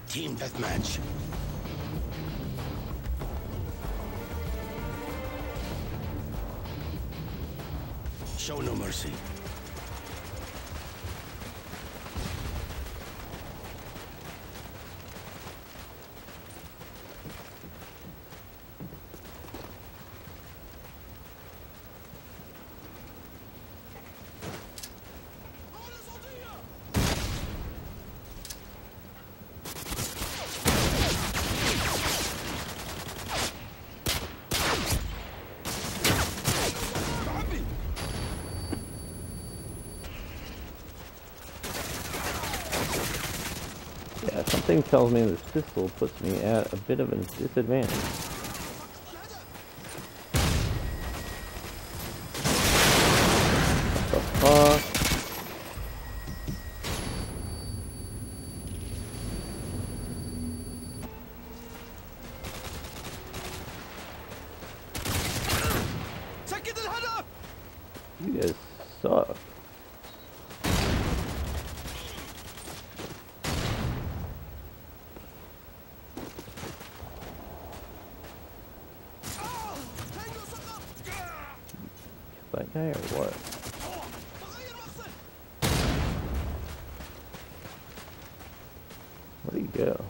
Team Deathmatch. Show no mercy. Yeah, something tells me this pistol puts me at a bit of a disadvantage. What the fuck? You guys suck. That guy or what? Where'd he go?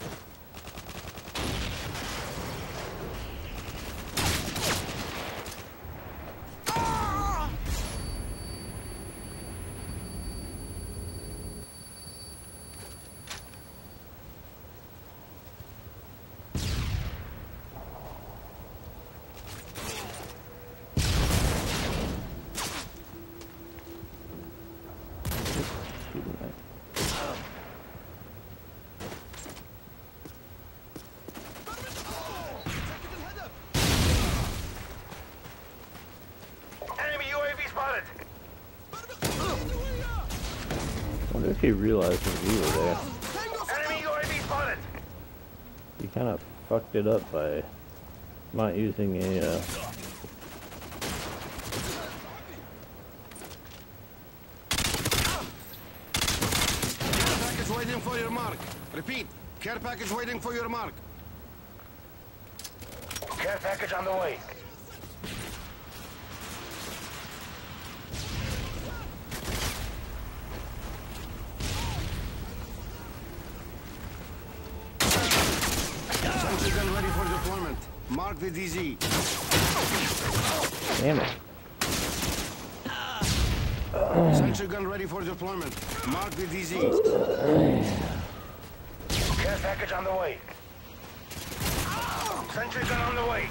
I wonder if he realized we were there. Enemy UAV spotted. He kind of fucked it up by not using a Care package waiting for your mark. Repeat. Care package waiting for your mark. Care package on the way. Sentry gun ready for deployment. Mark the DZ. damn it. Sentry gun ready for deployment. Mark the DZ. Care package on the way. Sentry gun on the way.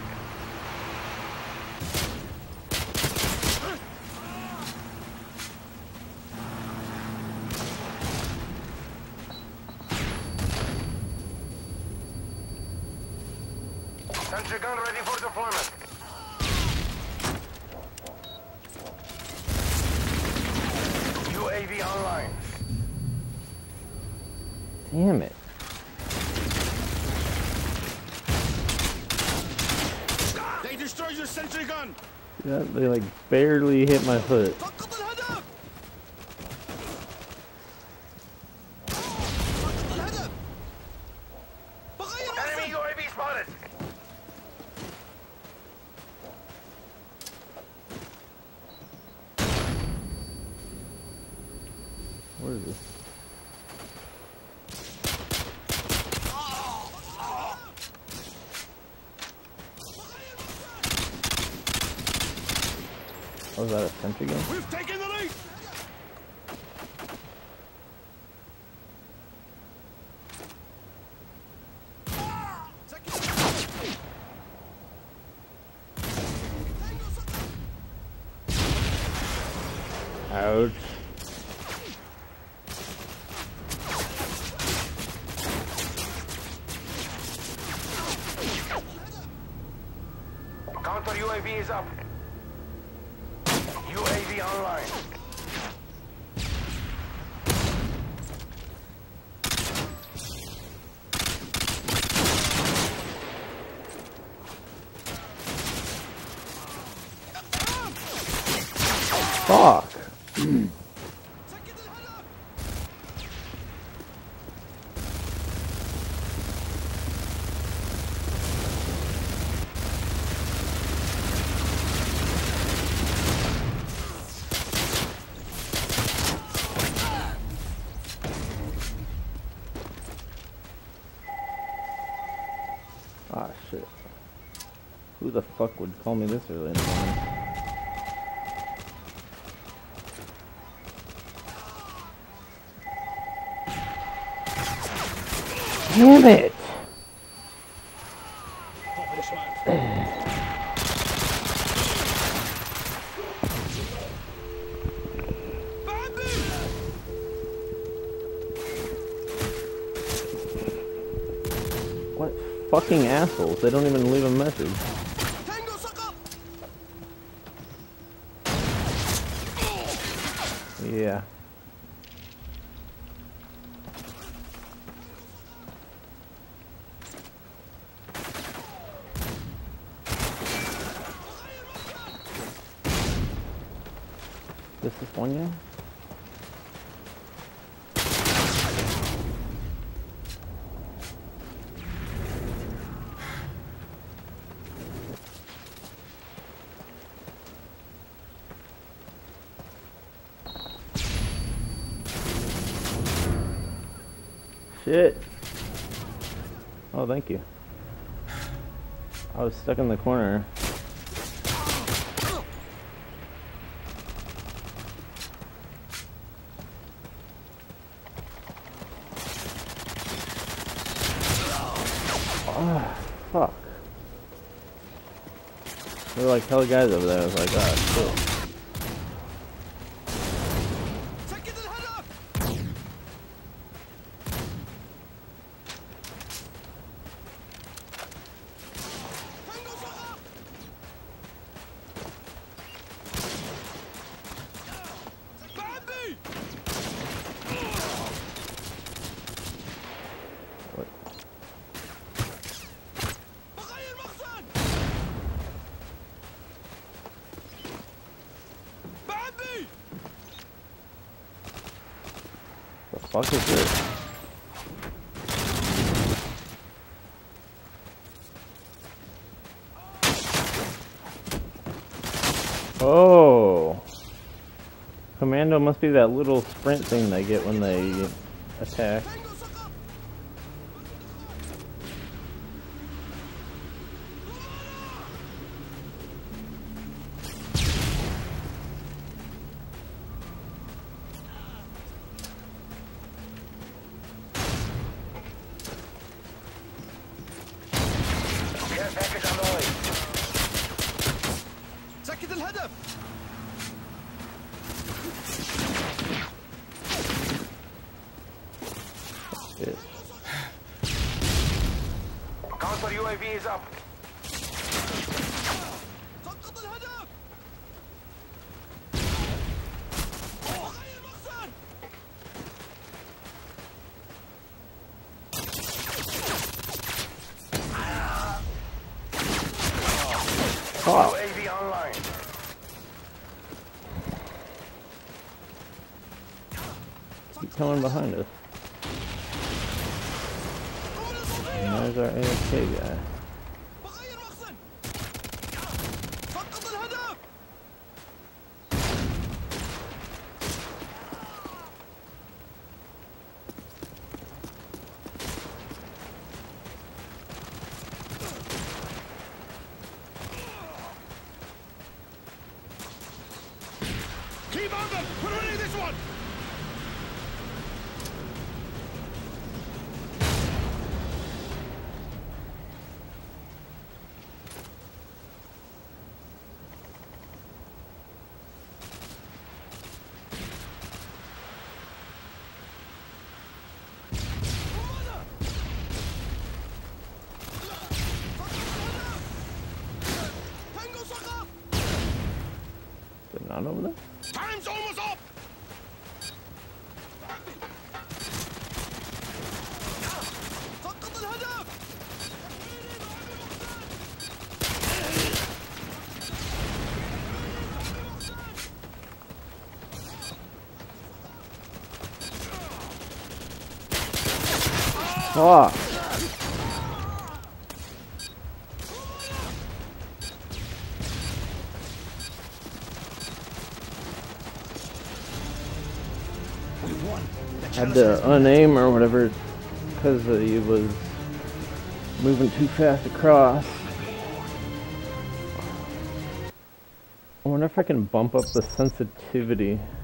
Sentry gun ready for deployment. UAV online. Damn it. They destroyed your sentry gun. They like barely hit my foot. Enemy UAV spotted. Where is this? Oh, is that a sentry gun? We've taken the lead. Ouch. Counter UAV is up. UAV online. Fuck. Ah, shit. Who the fuck would call me this early in the morning? Damn it! What fucking assholes? They don't even leave a message. Yeah. This is one guy? Shit. Oh, thank you. I was stuck in the corner. Oh, fuck. There were like hella guys over there. I was like, ah, shit. What the fuck is this? Oh! Commando must be that little sprint thing they get when they attack. Counter UAV is up. Oh. UAV online. Keep coming behind us. And there's our AFK guy. Keep on them! We're winning this one! They're not over there? Time's almost up! Oh! Had to unaim or whatever because he was Moving too fast across. I wonder if I can bump up the sensitivity.